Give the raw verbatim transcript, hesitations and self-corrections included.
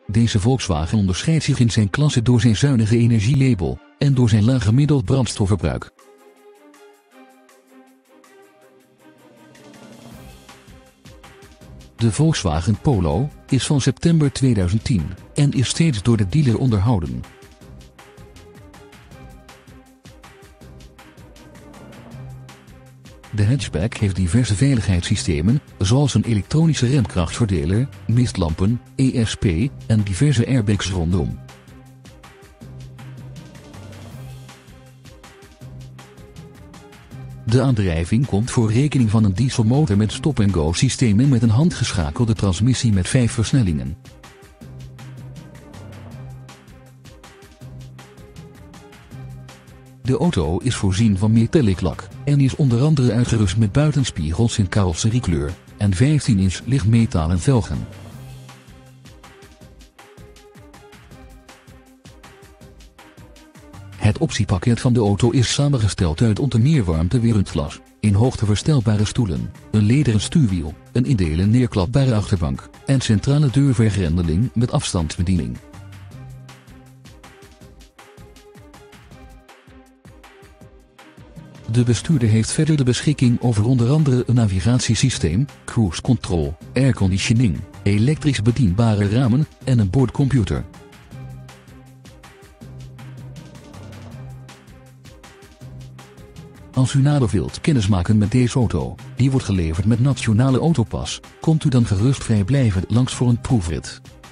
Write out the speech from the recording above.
Deze Volkswagen onderscheidt zich in zijn klasse door zijn zuinige energielabel en door zijn laag gemiddeld brandstofverbruik. De Volkswagen Polo is van september tweeduizend tien en is steeds door de dealer onderhouden. De hatchback heeft diverse veiligheidssystemen, zoals een elektronische remkrachtverdeler, mistlampen, E S P en diverse airbags rondom. De aandrijving komt voor rekening van een dieselmotor met stop-and-go systeem en met een handgeschakelde transmissie met vijf versnellingen. De auto is voorzien van metallic lak en is onder andere uitgerust met buitenspiegels in carrosseriekleur en vijftien inch lichtmetalen velgen. Het optiepakket van de auto is samengesteld uit onder meer warmtewerend glas, in hoogte verstelbare stoelen, een lederen stuurwiel, een in delen neerklapbare achterbank en centrale deurvergrendeling met afstandsbediening. De bestuurder heeft verder de beschikking over onder andere een navigatiesysteem, cruise control, airconditioning, elektrisch bedienbare ramen en een boordcomputer. Als u nader wilt kennismaken met deze auto, die wordt geleverd met Nationale Autopas, komt u dan gerust vrijblijvend langs voor een proefrit.